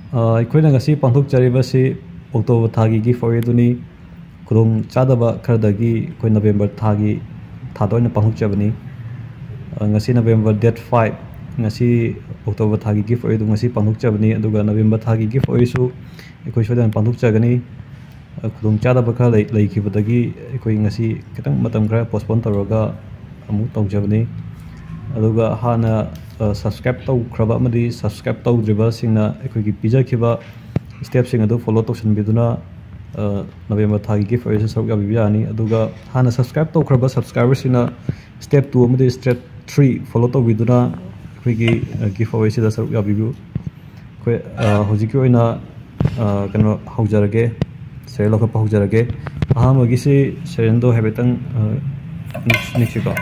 ꯑꯩꯈꯣꯏꯅ ꯉꯁꯤ ꯄꯥꯡꯊꯣꯛꯆꯔꯤꯕꯁꯤ ꯑꯣꯛꯇꯣꯕꯔ ꯊꯥꯒꯤ ꯒꯤꯐ ꯑꯣꯏ ꯑꯗꯨꯅꯤ ꯈꯨꯗꯣꯡ ꯆꯥꯗꯕ ꯈꯔꯗꯒꯤ ꯑꯩꯈꯣꯏ ꯅꯕꯦꯝꯕꯔ ꯊꯥꯒꯤ ꯊꯥꯗ ꯑꯣꯏꯅ ꯄꯥꯡꯊꯣꯛꯆꯕꯅꯤ ngasi November date 5 ngasi October thagi gift oidu ngasi panthokchabani aduga November thagi gift oisu ekoi sodan panthokchagani khudong chadaba khara leikibadagi ekoi ngasi kitang matam khara postpone tawraga amu tawjabani aduga hana subscribe tawkhraba amadi subscribe tawdriba singna ekoi gi pijakhiba step sing adu follow tawsanbiduna November thagi gift oisu saruk yabibiyani aduga hana subscribe tawkhraba subscribers sina step 2 amadi step 3 follow to viduna khigi giveaway sida saruk yabibu khoi hojiki oina kano haujarage serial ka haujarage ahamagi se serendo habetang next ko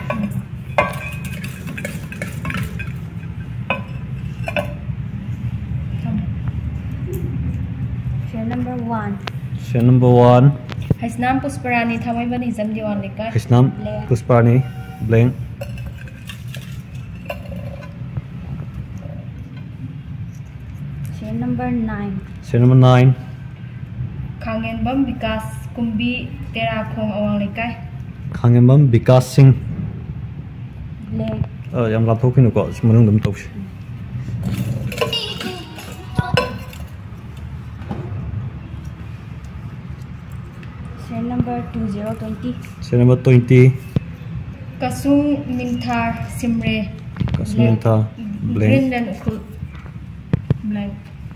serial number 1 Hisnam Pusparani thamai bani zamdi on leka Hisnam Pusparani blank Serial number 9 Khangenbam Vikas Kumbi Tera Khong Awang Lekai Khangenbam Vikas Singh blank yam lapthokinu ko manung dum tawsi Serial number 2020 Serial number 20 Kasung Minthar Simre Kasung Minthar blank Brindan Ukul blank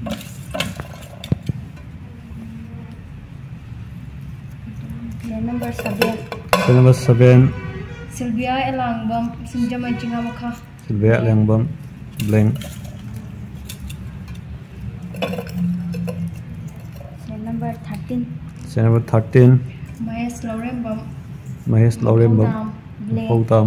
Serial number 7 Serial number 7 Sylvia Elangbam Sinjamai Chingamakha Sylvia Elangbam blank Serial number 13 Serial number 13 Mahesh Laurembam Mahesh Laurembam Houtam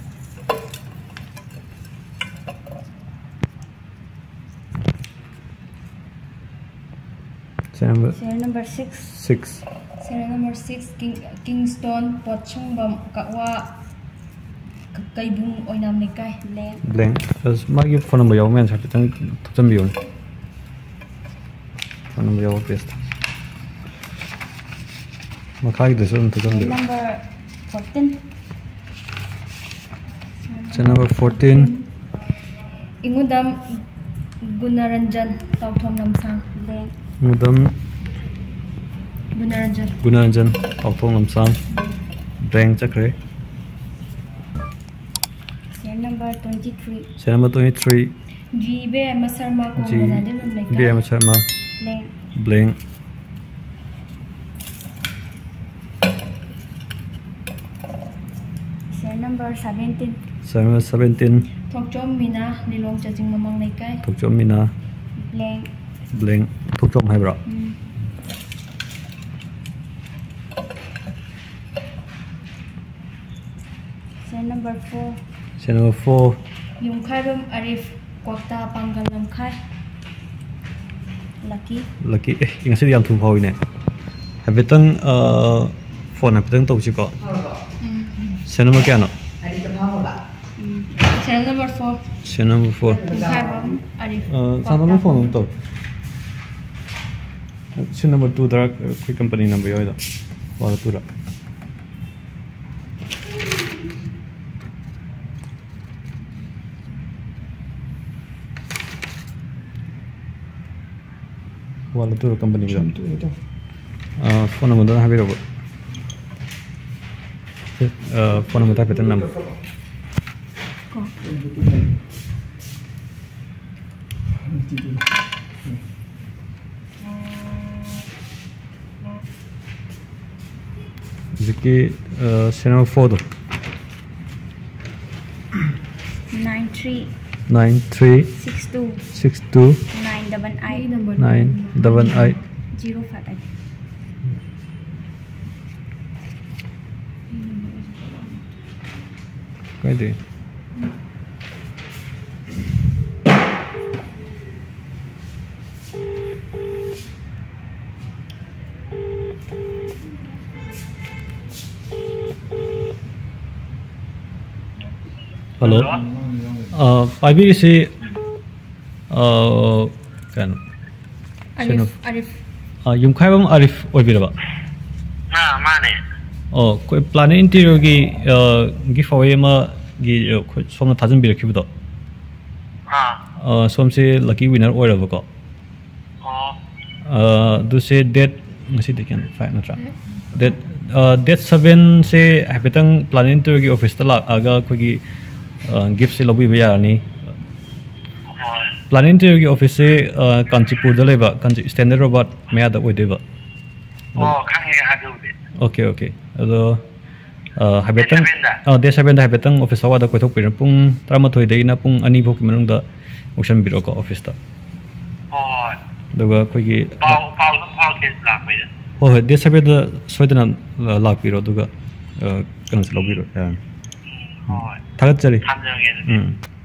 Serial number 6 Serial number 6 Kingston Pochungbam Kakwa Kaibung Oinam Lekai blank as magi phone number yaw men sa pitang thapjambiyon phone number yaw paste makai desu thapjambiyon number 14 Serial number 14 Ingudam Gunaranjan Tauthom Namsang blank Mudam Gunaranjan Tauthong Lamsang blank chakre Serial number 23 Serial number 23 GB Masarma BM Sharma blank Serial number 17 Serial number 17 Thokchom Mina Nilong Chajing Mamang Lekai Thokchom Mina blank Thokchom haibra Serial number 4 Serial number 4 Yungkhairum Arif Kwakta Pangal Lamkhai Lucky ingasi yam thum phawine habetang phone habetang tawchi ko Serial number kya no Serial number 4 Serial number 4 Yungkhairum Arif number phone to Serial number 2 dara koi company number yoida wala tura wala tura company ga phone number dara habiro phone number ta petan number Ziki Serial number 4 93 62 988 05 Kaya di Hello. Pagi si kan Arif. Yumkhaibam Arif Oibiraba. Mane. Oh, Planet Interior giveaway ma from the Tazan Birkibudo. Some say lucky winner or of a go. Do say that they can find a trap. That 7 say Habitang Planet Interior office the aga quiggy gifts lobby bayani. Planet Interior office say Kanchipur the labor, standard robot may other way deva. Okay. Although Habitang, there's a Habitang office of the Kotopir Pung, Tramatoi na Pung Ani Bokiman the Ocean Bureau office. The work we oh, this have the Sweden Lock Bureau to go. Thagatpa.